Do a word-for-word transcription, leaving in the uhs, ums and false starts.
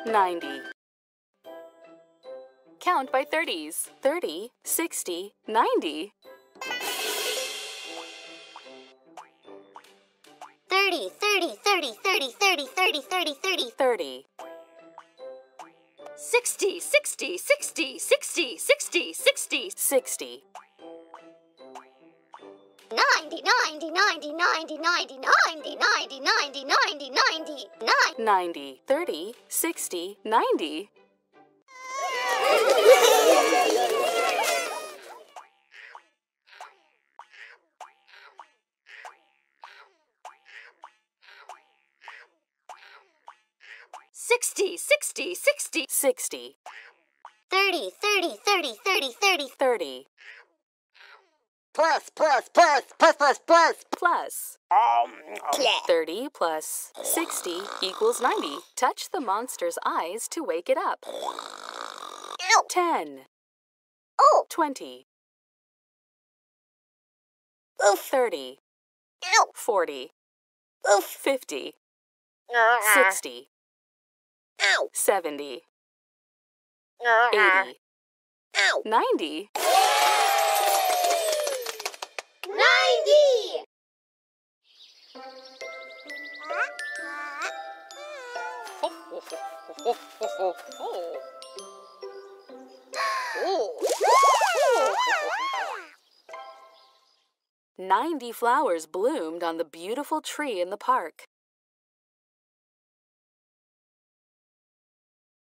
ninety. Count by thirties. thirty, sixty, ninety. thirty, thirty, thirty, thirty, thirty, thirty, thirty, thirty. thirty. sixty, sixty, sixty, sixty, sixty, sixty. sixty. ninety, ninety, ninety, ninety, ninety, ninety, ninety, ninety, ninety, ninety, ninety. ninety. thirty, sixty, ninety. sixty, sixty, sixty. sixty. thirty, thirty, thirty, thirty, thirty. thirty. Plus, plus, plus, plus, plus, plus. Plus. thirty plus sixty equals ninety. Touch the monster's eyes to wake it up. Ow. ten. Oh. twenty. Oof. thirty. Ow. forty. Oof. fifty. Uh, sixty. Ow. seventy. Uh, eighty. Ow. ninety. ninety. Ninety flowers bloomed on the beautiful tree in the park.